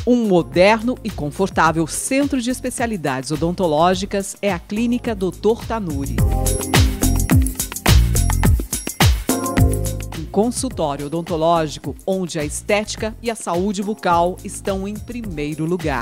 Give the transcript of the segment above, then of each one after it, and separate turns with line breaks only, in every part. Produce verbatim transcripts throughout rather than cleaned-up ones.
Um moderno e confortável centro de especialidades odontológicas é a Clínica doutor Tanuri. Um consultório odontológico onde a estética e a saúde bucal estão em primeiro lugar.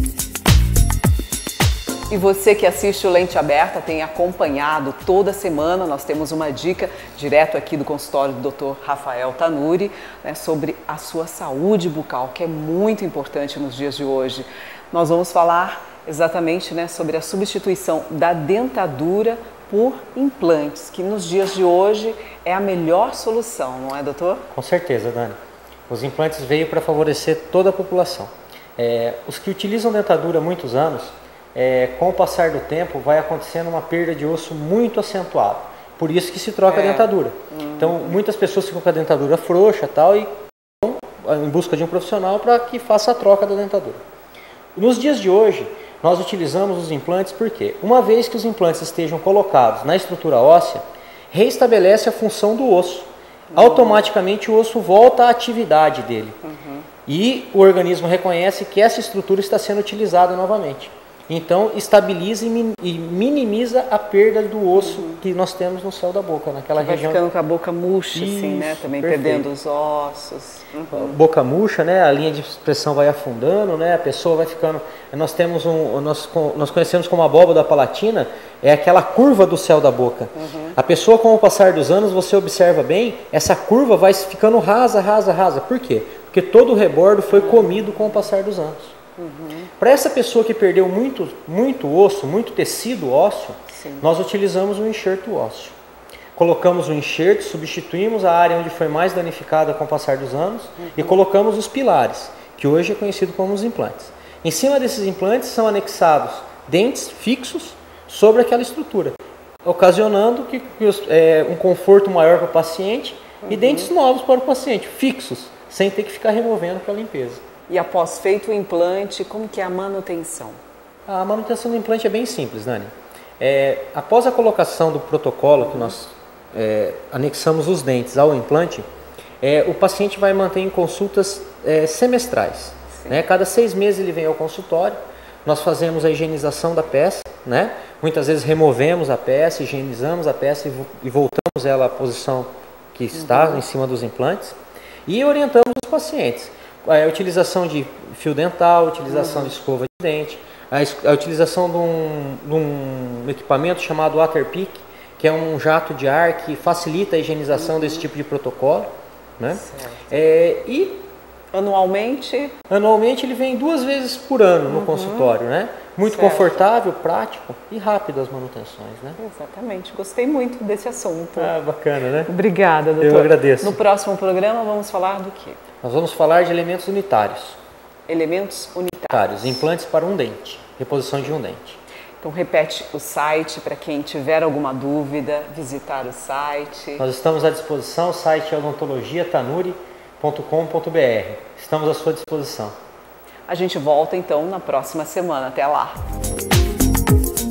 E você que assiste o Lente Aberta tem acompanhado toda semana, nós temos uma dica direto aqui do consultório do doutor Rafael Tanuri, né, sobre a sua saúde bucal, que é muito importante nos dias de hoje. Nós vamos falar exatamente, né, sobre a substituição da dentadura por implantes, que nos dias de hoje é a melhor solução, não é, doutor?
Com certeza, Dani. Os implantes veio para favorecer toda a população. É, os que utilizam dentadura há muitos anos, É, com o passar do tempo vai acontecendo uma perda de osso muito acentuada, por isso que se troca é. a dentadura. Hum. Então muitas pessoas ficam com a dentadura frouxa tal, e vão em busca de um profissional para que faça a troca da dentadura. Nos dias de hoje nós utilizamos os implantes porque, uma vez que os implantes estejam colocados na estrutura óssea, reestabelece a função do osso. Hum. Automaticamente o osso volta à atividade dele. Uhum. E o organismo reconhece que essa estrutura está sendo utilizada novamente. Então, estabiliza e minimiza a perda do osso uhum. que nós temos no céu da boca, naquela
vai
região.
Vai ficando com a boca murcha,
Isso,
assim, né? Também perfeito. Perdendo os ossos.
Uhum. Boca murcha, né? A linha de expressão vai afundando, né? A pessoa vai ficando... Nós temos um... Nós, nós conhecemos como abóbada palatina, é aquela curva do céu da boca. Uhum. A pessoa, com o passar dos anos, você observa bem, essa curva vai ficando rasa, rasa, rasa. Por quê? Porque todo o rebordo foi comido com o passar dos anos. Uhum. Para essa pessoa que perdeu muito, muito osso, muito tecido ósseo, Sim. nós utilizamos um enxerto ósseo. Colocamos o enxerto, substituímos a área onde foi mais danificada com o passar dos anos uhum. e colocamos os pilares, que hoje é conhecido como os implantes. Em cima desses implantes são anexados dentes fixos sobre aquela estrutura, ocasionando que, que os, é, um conforto maior para o paciente uhum. e dentes novos para o paciente, fixos, sem ter que ficar removendo para a limpeza.
E após feito o implante, como que é a manutenção? A
manutenção do implante é bem simples, Dani. É, após a colocação do protocolo, que nós é, anexamos os dentes ao implante, é, o paciente vai manter em consultas é, semestrais. Né? Cada seis meses ele vem ao consultório, nós fazemos a higienização da peça, né? Muitas vezes removemos a peça, higienizamos a peça e, e voltamos ela à posição que está uhum. em cima dos implantes e orientamos os pacientes. A utilização de fio dental, a utilização uhum. de escova de dente, a, a utilização de um, de um equipamento chamado Waterpick, que é um jato de ar que facilita a higienização uhum. desse tipo de protocolo. Né? É, e
anualmente?
Anualmente ele vem duas vezes por ano no uhum. consultório, né? Muito certo. Confortável, prático e rápido as manutenções, né?
Exatamente, gostei muito desse assunto.
Ah, bacana, né?
Obrigada, doutor.
Eu agradeço.
No próximo programa vamos falar do quê?
Nós vamos falar de elementos unitários.
Elementos unitários.
Implantes para um dente, reposição de um dente.
Então repete o site para quem tiver alguma dúvida, visitar o site.
Nós estamos à disposição, o site é odontologia tanuri ponto com ponto br. Estamos à sua disposição.
A gente volta então na próxima semana. Até lá!